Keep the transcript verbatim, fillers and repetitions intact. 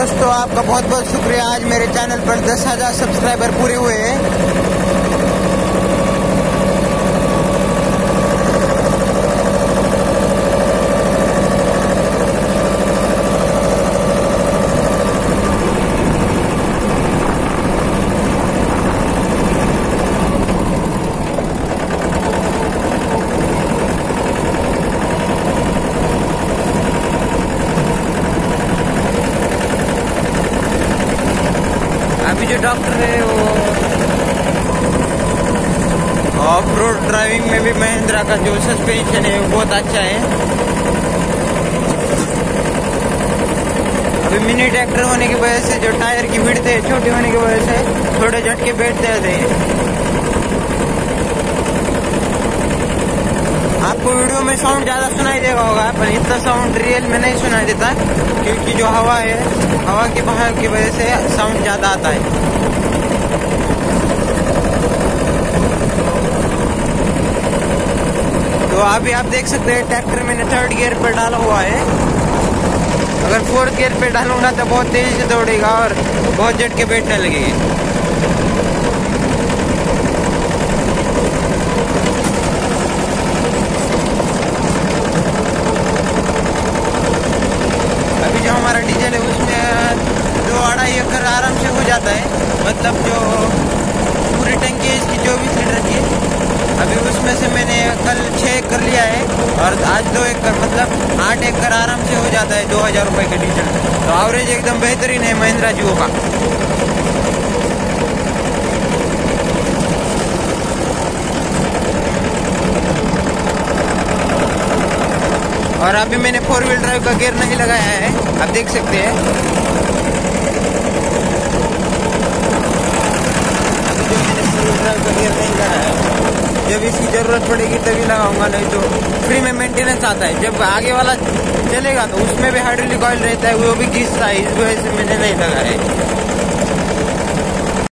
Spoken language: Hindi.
दोस्तों, आपका बहुत बहुत शुक्रिया। आज मेरे चैनल पर दस हजार सब्सक्राइबर पूरे हुए हैं। अभी जो डॉक्टर है वो ऑफ रोड ड्राइविंग में भी महिंद्रा का जो सस्पेंशन है वो बहुत अच्छा है। अभी मिनी ट्रैक्टर होने की वजह से जो टायर की विड्थ है छोटी होने की वजह से थोड़े झटके बैठ जाते हैं। आपको वीडियो में साउंड ज़्यादा सुनाई देगा होगा, पर इतना साउंड रियल में नहीं सुनाई देता क्योंकि जो हवा है, हवा के बहाव की वजह से साउंड ज़्यादा आता है। तो अभी आप देख सकते हैं ट्रैक्टर मैंने थर्ड गियर पर डाला हुआ है। अगर फोर्थ गियर पे डालूंगा तो बहुत तेजी से दौड़ेगा और बहुत झटके बैठने लगेंगे। हमारा डीजल है उसमें दो अढ़ाई एकड़ आराम से हो जाता है, मतलब जो पूरी टंकी है इसकी चौबीस लीटर की। अभी उसमें से मैंने कल छः एकड़ लिया है और आज दो एकड़, मतलब आठ एकड़ आराम से हो जाता है दो हज़ार रुपये के डीजल। तो एवरेज एकदम बेहतरीन है महिंद्रा जियो का। और अभी मैंने फोर व्हील ड्राइव का गियर नहीं लगाया है, आप देख सकते हैं। अभी जो मैंने फोर व्हील ड्राइव का गियर नहीं लगाया है, जब इसकी ज़रूरत पड़ेगी तभी लगाऊंगा, नहीं तो फ्री में मेंटेनेंस आता है। जब आगे वाला चलेगा तो उसमें भी हाइड्रोलिक ऑयल रहता है, वो भी घिसता है, इस वजह से मैंने नहीं लगाया है।